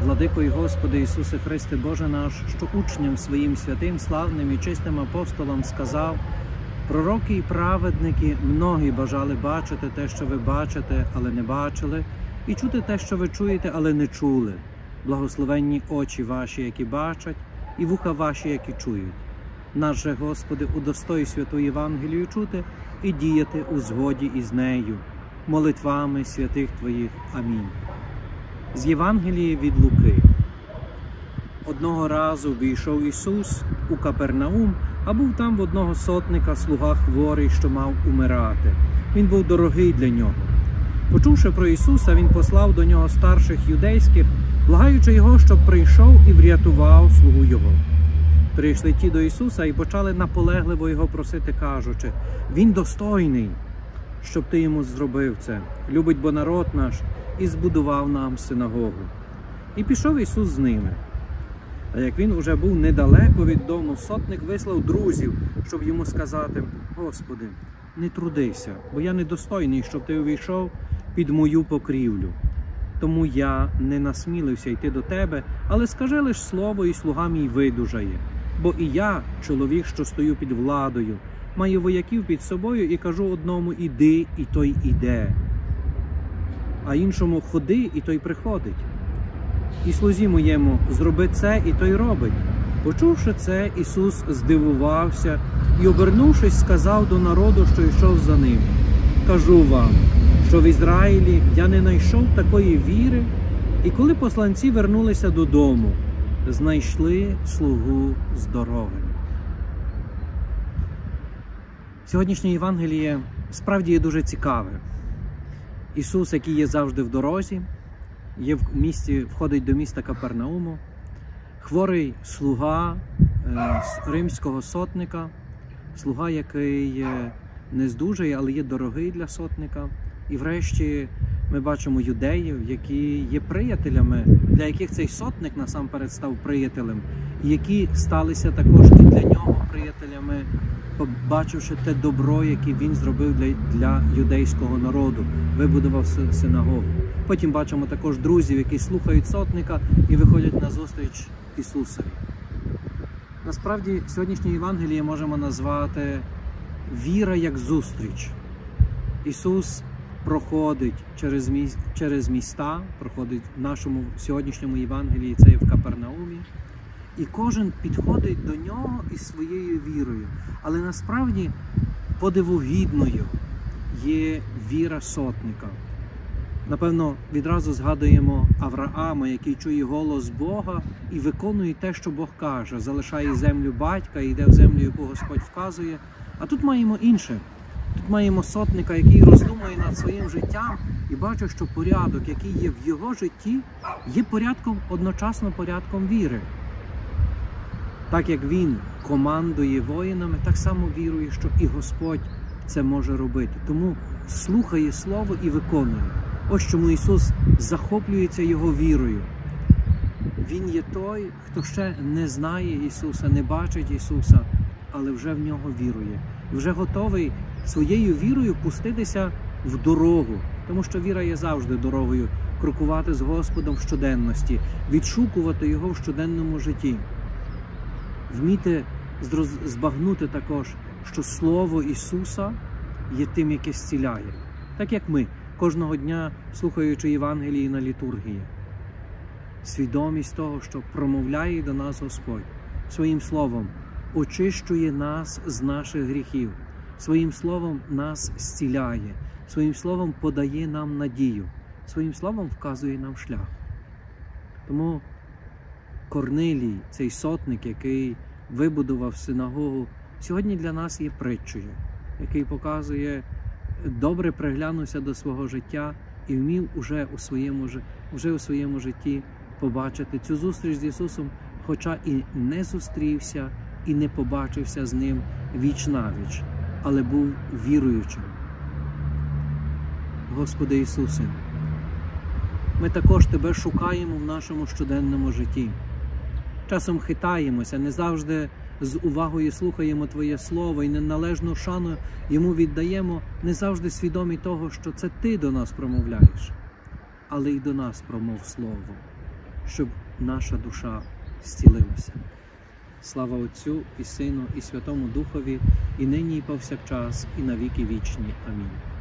Владико і Господи Ісусе Христе, Боже наш, що учням своїм святим, славним і чистим апостолам сказав: пророки і праведники многі бажали бачити те, що ви бачите, але не бачили, і чути те, що ви чуєте, але не чули. Благословенні очі ваші, які бачать, і вуха ваші, які чують. Нас же, Господи, удостой святу Євангелію чути і діяти у згоді із нею, молитвами святих Твоїх. Амінь. З Євангелії від Луки. Одного разу війшов Ісус у Капернаум, а був там в одного сотника слуга хворий, що мав умирати. Він був дорогий для нього. Почувши про Ісуса, він послав до нього старших юдейських, благаючи його, щоб прийшов і врятував слугу його. Прийшли ті до Ісуса і почали наполегливо його просити, кажучи: «Він достойний, щоб ти йому зробив це. Любить бо народ наш і збудував нам синагогу». І пішов Ісус з ними. А як він уже був недалеко від дому, сотник вислав друзів, щоб йому сказати: «Господи, не трудися, бо я недостойний, щоб ти увійшов під мою покрівлю. Тому я не насмілився йти до тебе, але скажи лиш слово, і слуга мій видужає. Бо і я, чоловік, що стою під владою, маю вояків під собою і кажу одному: іди, і той іде, а іншому: ходи, і той приходить. І слузі моєму: зроби це, і той робить». Почувши це, Ісус здивувався і, обернувшись, сказав до народу, що йшов за ним: «Кажу вам, що в Ізраїлі я не знайшов такої віри». І коли посланці вернулися додому, знайшли слугу здоровим. Сьогоднішнє Євангеліє справді є дуже цікаве. Ісус, який є завжди в дорозі, є в місті, входить до міста Капернауму, хворий слуга римського сотника, слуга, який не здужає, але є дорогий для сотника. І врешті ми бачимо юдеїв, які є приятелями, для яких цей сотник насамперед став приятелем, і які сталися також і для нього приятелями, побачивши те добро, яке він зробив для юдейського народу, вибудував синагогу. Потім бачимо також друзів, які слухають сотника і виходять на зустріч Ісусові. Насправді, сьогоднішнє Євангеліє можемо назвати «Віра як зустріч». Ісус проходить через міста, проходить в нашому сьогоднішньому Євангелії, це є в Капернаумі, і кожен підходить до нього із своєю вірою. Але насправді подивогідною є віра сотника. Напевно, відразу згадуємо Авраама, який чує голос Бога і виконує те, що Бог каже, залишає землю батька і йде в землю, яку Господь вказує. А тут маємо інше. Тут маємо сотника, який роздумує над своїм життям і бачить, що порядок, який є в його житті, є порядком, одночасно порядком віри. Так як він командує воїнами, так само вірує, що і Господь це може робити. Тому слухає Слово і виконує. Ось чому Ісус захоплюється його вірою. Він є той, хто ще не знає Ісуса, не бачить Ісуса, але вже в нього вірує. Вже готовий своєю вірою пуститися в дорогу, тому що віра є завжди дорогою, крокувати з Господом в щоденності, відшукувати Його в щоденному житті. Вміти збагнути також, що Слово Ісуса є тим, яке зціляє. Так як ми, кожного дня слухаючи Євангелії на літургії. Свідомість того, що промовляє до нас Господь, своїм словом очищує нас з наших гріхів, своїм словом нас зціляє, своїм словом подає нам надію, своїм словом вказує нам шлях. Тому Корнилій, цей сотник, який вибудував синагогу, сьогодні для нас є притчею, який показує: добре приглянувся до свого життя і вмів уже у своєму житті побачити цю зустріч з Ісусом, хоча і не зустрівся, і не побачився з Ним віч-навіч, але був віруючим. Господи Ісусе, ми також Тебе шукаємо в нашому щоденному житті. Часом хитаємося, не завжди з увагою слухаємо Твоє Слово і неналежну шану Йому віддаємо, не завжди свідомі того, що це Ти до нас промовляєш. Але й до нас промов Слово. щоб наша душа зцілилася. Слава Отцю і Сину, і Святому Духові, і нині, і повсякчас, і на віки вічні. Амінь.